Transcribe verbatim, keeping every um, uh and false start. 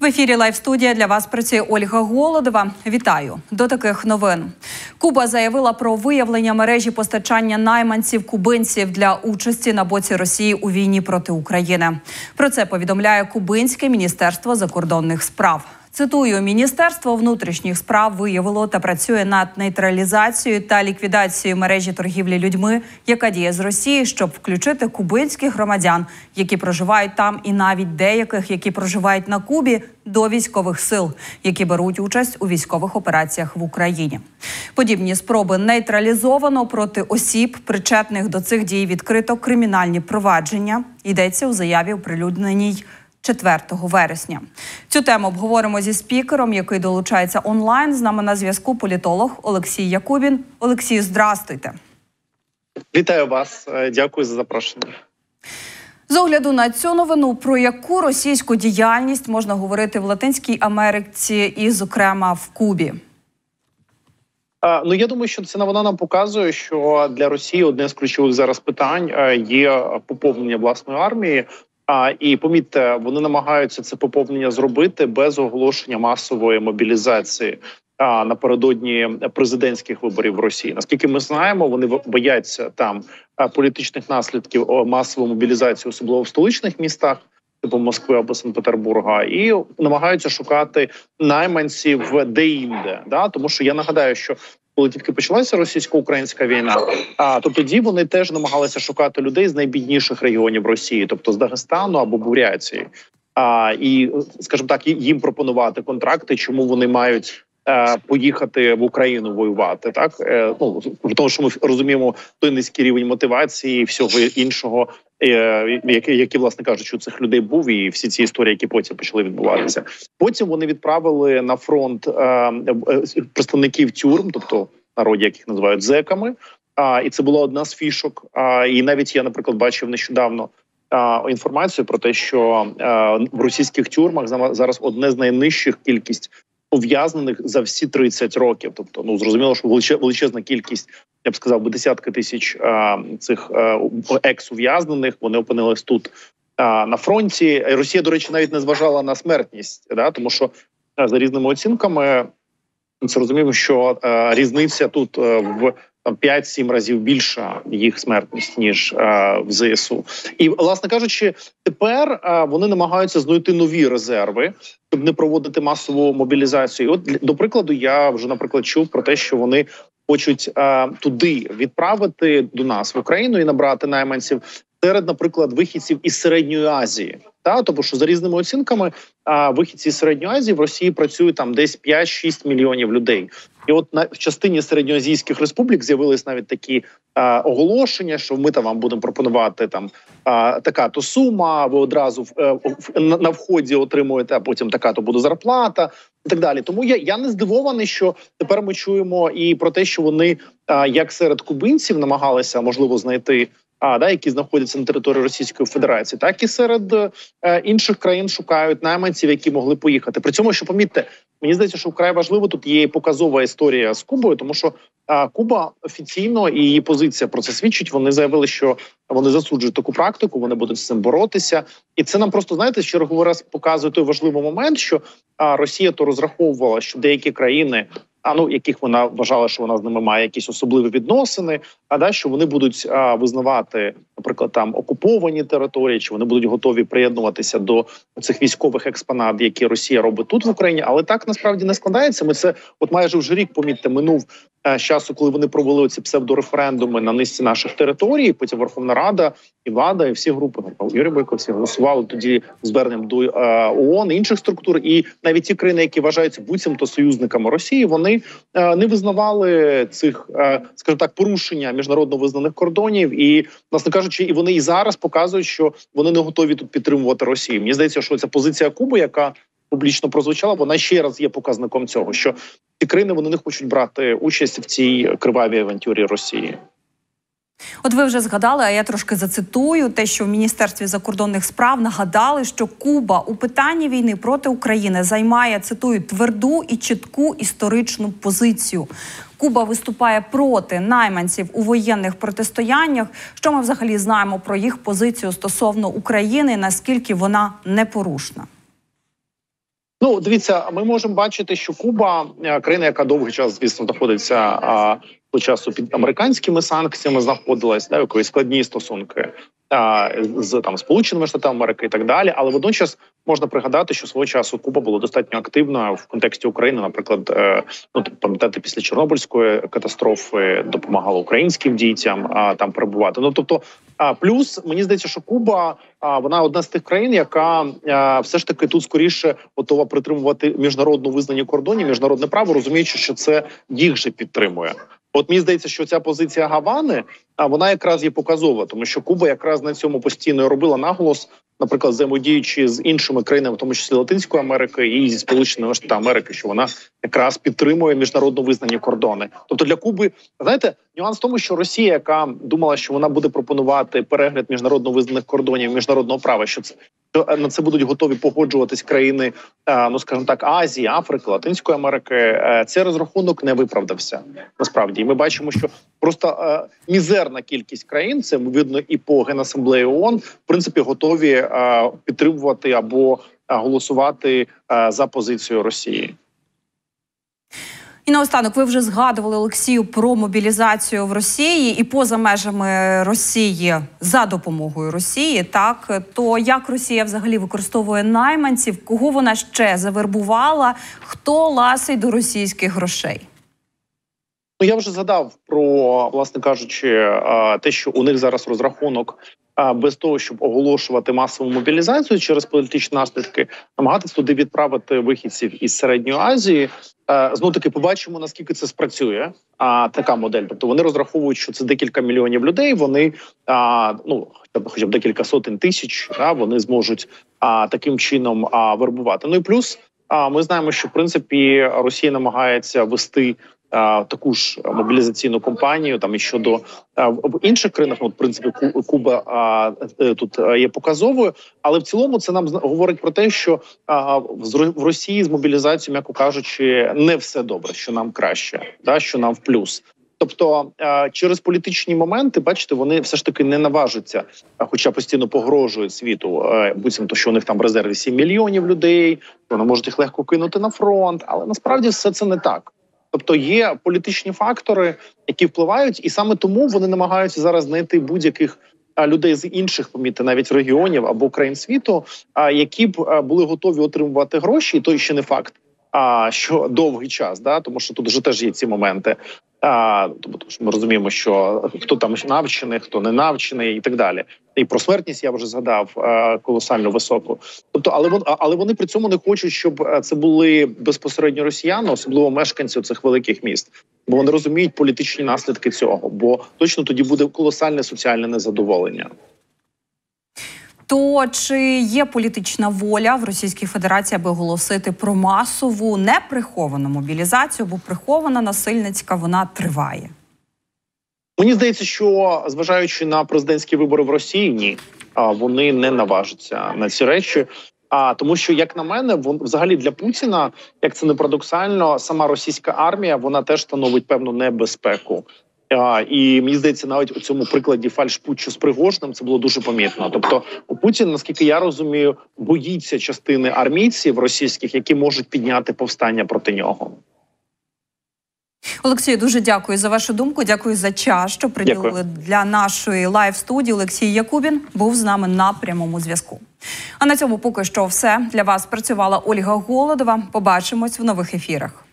В ефірі Лайв-студія для вас працює Ольга Голодова. Вітаю! До таких новин. Куба заявила про виявлення мережі постачання найманців-кубинців для участі на боці Росії у війні проти України. Про це повідомляє Кубинське міністерство закордонних справ. Цитую, Міністерство внутрішніх справ виявило та працює над нейтралізацією та ліквідацією мережі торгівлі людьми, яка діє з Росії, щоб включити кубинських громадян, які проживають там, і навіть деяких, які проживають на Кубі, до військових сил, які беруть участь у військових операціях в Україні. Подібні спроби нейтралізовано проти осіб, причетних до цих дій, відкрито кримінальні провадження. Йдеться у заяві, оприлюдненій четвертого вересня. Цю тему обговоримо зі спікером, який долучається онлайн. З нами на зв'язку політолог Олексій Якубін. Олексію, здрастуйте. Вітаю вас. Дякую за запрошення. З огляду на цю новину, про яку російську діяльність можна говорити в Латинській Америці і, зокрема, в Кубі? А, ну, я думаю, що ця новина нам показує, що для Росії одне з ключових зараз питань є поповнення власної армії. А, і помітьте, вони намагаються це поповнення зробити без оголошення масової мобілізації а, напередодні президентських виборів в Росії. Наскільки ми знаємо, вони бояться там а, політичних наслідків масової мобілізації, особливо в столичних містах, типу Москви або Санкт-Петербурга, і намагаються шукати найманців де-інде. Да? Тому що я нагадаю, що коли тільки почалася російсько-українська війна, а то тоді вони теж намагалися шукати людей з найбідніших регіонів Росії, тобто з Дагестану або Бурятії. А, і, скажімо так, їм пропонувати контракти, чому вони мають е, поїхати в Україну воювати. Так е, ну тому, що ми розуміємо той низький рівень мотивації і всього іншого, е, який, який, власне кажучи, у цих людей був, і всі ці історії, які потім почали відбуватися. Потім вони відправили на фронт е, е, представників тюрм, тобто народі, яких називають зеками. А, і це була одна з фішок. А, і навіть я, наприклад, бачив нещодавно а, інформацію про те, що а, в російських тюрмах зараз одне з найнижчих кількість ув'язнених за всі тридцять років. Тобто, ну зрозуміло, що величезна кількість, я б сказав, би десятки тисяч а, цих а, екс-ув'язнених, вони опинились тут а, на фронті. Росія, до речі, навіть не зважала на смертність, да, тому що а, за різними оцінками це розуміємо, що а, різниця тут а, в п'ять-сім разів більша їх смертність, ніж а, в ЗСУ. І, власне кажучи, тепер а, вони намагаються знайти нові резерви, щоб не проводити масову мобілізацію. І от, до прикладу, я вже, наприклад, чув про те, що вони хочуть а, туди відправити до нас, в Україну, і набрати найманців серед, наприклад, вихідців із Середньої Азії. Та, тому що за різними оцінками а, вихідці з Середньої Азії в Росії працюють там десь п'ять-шість мільйонів людей. І от на в частині середньоазійських республік з'явились навіть такі а, оголошення, що ми там вам будемо пропонувати там а, така-то сума, ви одразу в, в, на, на вході отримуєте, а потім така-то буде зарплата і так далі. Тому я, я не здивований, що тепер ми чуємо і про те, що вони а, як серед кубинців намагалися, можливо, знайти А, да, які знаходяться на території Російської Федерації, так і серед е, інших країн шукають найманців, які могли поїхати. При цьому, що помітьте, мені здається, що вкрай важливо тут є показова історія з Кубою, тому що е, Куба офіційно, і її позиція про це свідчить, вони заявили, що вони засуджують таку практику, вони будуть з цим боротися. І це нам просто, знаєте, черговий раз показує той важливий момент, що е, Росія то розраховувала, що деякі країни, а ну яких вона вважала, що вона з ними має якісь особливі відносини, а да, що вони будуть а, визнавати, наприклад, там окуповані території, чи вони будуть готові приєднуватися до цих військових експонат, які Росія робить тут в Україні. Але так насправді не складається. Ми це от майже вже рік, помітьте, минув а, з часу, коли вони провели ці псевдореферендуми на низці наших територій. Потім Верховна Рада і влада, і всі групи, Юрій Бойко, всі голосували тоді зверненням до а, ООН і інших структур. І навіть ті країни, які вважаються буцімто союзниками Росії, вони а, не визнавали цих, а, скажімо так, порушення міжнародно визнаних кордонів. І, власне кажучи, і вони і зараз показують, що вони не готові тут підтримувати Росію. Мені здається, що ця позиція Куби, яка публічно прозвучала, вона ще раз є показником цього, що ці країни, вони не хочуть брати участь в цій кривавій авантюрі Росії. От ви вже згадали, а я трошки зацитую те, що в Міністерстві закордонних справ нагадали, що Куба у питанні війни проти України займає, цитую, тверду і чітку історичну позицію. Куба виступає проти найманців у воєнних протистояннях. Що ми взагалі знаємо про їх позицію стосовно України, наскільки вона непорушна? Ну, дивіться, ми можемо бачити, що Куба країна, яка довгий час, звісно, знаходиться а, по часу під американськими санкціями, знаходилась, да, якої складні стосунки а, з там Сполученими Штатами Америки і так далі. Але водночас можна пригадати, що свого часу Куба була достатньо активна в контексті України. Наприклад, е, ну пам'ятаєте, після Чорнобильської катастрофи допомагала українським дітям а, там перебувати. Ну тобто, а плюс мені здається, що Куба а, вона одна з тих країн, яка а, все ж таки тут скоріше готова притримувати міжнародну визнані кордонів, міжнародне право, розуміючи, що це їх же підтримує. От мені здається, що ця позиція Гавани, а вона якраз є показова, тому що Куба якраз на цьому постійно робила наголос, наприклад, взаємодіючи з іншими країнами, в тому числі Латинської Америки і зі Сполученими Штатами Америки, що вона якраз підтримує міжнародно визнані кордони. Тобто для Куби, знаєте, нюанс в тому, що Росія, яка думала, що вона буде пропонувати перегляд міжнародно визнаних кордонів, міжнародного права, що це що на це будуть готові погоджуватись країни, ну скажімо так, Азії, Африки, Латинської Америки. Цей розрахунок не виправдався насправді. І ми бачимо, що просто е, мізерна кількість країн, це видно і по Генасамблеї ООН, в принципі, готові е, підтримувати або е, голосувати е, за позицію Росії. І наостанок, ви вже згадували, Олексію, про мобілізацію в Росії і поза межами Росії за допомогою Росії. Так, то як Росія взагалі використовує найманців, кого вона ще завербувала, хто ласить до російських грошей? Ну, я вже згадав про, власне кажучи, те, що у них зараз розрахунок без того, щоб оголошувати масову мобілізацію через політичні наслідки, намагатися туди відправити вихідців із Середньої Азії. Знову таки побачимо, наскільки це спрацює. А така модель. Тобто вони розраховують, що це декілька мільйонів людей. Вони а, ну хоча б хоча б декілька сотень тисяч. А, вони зможуть а, таким чином а, вербувати. Ну і плюс, а, ми знаємо, що в принципі Росія намагається вести а, таку ж мобілізаційну кампанію там і щодо а, в інших країнах. Ну, в принципі, Куба а, тут є показовою, але в цілому це нам говорить про те, що а, в Росії з мобілізацією, м'яко кажучи, не все добре, що нам краще, да, що нам в плюс. Тобто через політичні моменти, бачите, вони все ж таки не наважаться, хоча постійно погрожують світу, буцімто, що у них там в резерві сім мільйонів людей, вони можуть їх легко кинути на фронт, але насправді все це не так. Тобто є політичні фактори, які впливають, і саме тому вони намагаються зараз знайти будь-яких людей з інших, помітьте, навіть регіонів або країн світу, які б були готові отримувати гроші, і то ще не факт, що довгий час, да, тому що тут вже теж є ці моменти. А, тому що ми розуміємо, що хто там навчений, хто не навчений і так далі. І про смертність я вже згадав а, колосально високу. Тобто, але вон, але вони при цьому не хочуть, щоб це були безпосередньо росіяни, особливо мешканці цих великих міст. Бо вони розуміють політичні наслідки цього, бо точно тоді буде колосальне соціальне незадоволення. То чи є політична воля в Російській Федерації, аби оголосити про масову, неприховану мобілізацію, бо прихована насильницька вона триває? Мені здається, що, зважаючи на президентські вибори в Росії, ні, вони не наважаться на ці речі. А тому, що, як на мене, вон, взагалі для Путіна, як це не парадоксально, сама російська армія, вона теж становить певну небезпеку. А, і мені здається, навіть у цьому прикладі фальшпутчу з Пригожним це було дуже помітно. Тобто у Путіна, наскільки я розумію, боїться частини армійців російських, які можуть підняти повстання проти нього. Олексію, дуже дякую за вашу думку. Дякую за час, що приділили дякую. Для нашої лайв-студії. Олексій Якубін був з нами на прямому зв'язку. А на цьому поки що все. Для вас працювала Ольга Голодова. Побачимось в нових ефірах.